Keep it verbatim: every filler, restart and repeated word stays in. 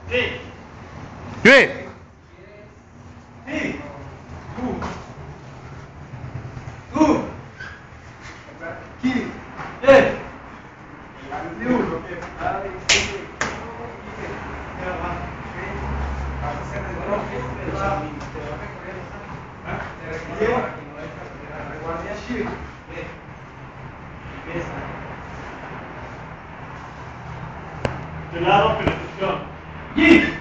Sì. Sì. Sì. Tu. Tu. Chi? Eh. Più. De lado, penetración.